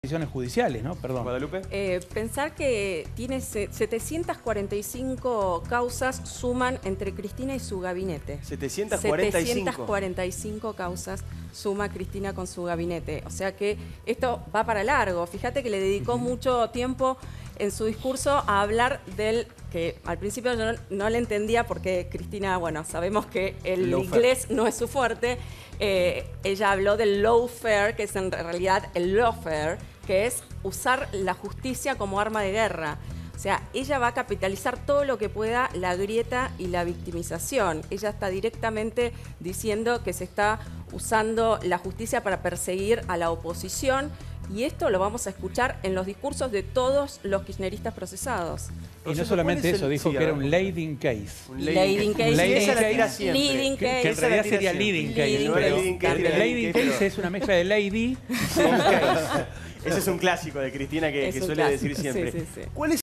decisiones judiciales, ¿no? Perdón. Guadalupe. Pensar que tiene 745 causas suman entre Cristina y su gabinete. 745 causas suma Cristina con su gabinete. O sea que esto va para largo. Fíjate que le dedicó mucho tiempo en su discurso a hablar del que al principio yo no le entendía porque Cristina, bueno, sabemos que el inglés no es su fuerte. Ella habló del lawfare, que es en realidad el lawfare, que es usar la justicia como arma de guerra. O sea, ella va a capitalizar todo lo que pueda la grieta y la victimización. Ella está directamente diciendo que se está usando la justicia para perseguir a la oposición. Y esto lo vamos a escuchar en los discursos de todos los kirchneristas procesados. Y no solamente eso, dijo que era un leading case. Leading case. Leading case. Que en realidad sería leading case. Leading case es una mezcla de lady con case. Ese es un clásico de Cristina que suele decir siempre. Sí, sí, sí. ¿Cuál es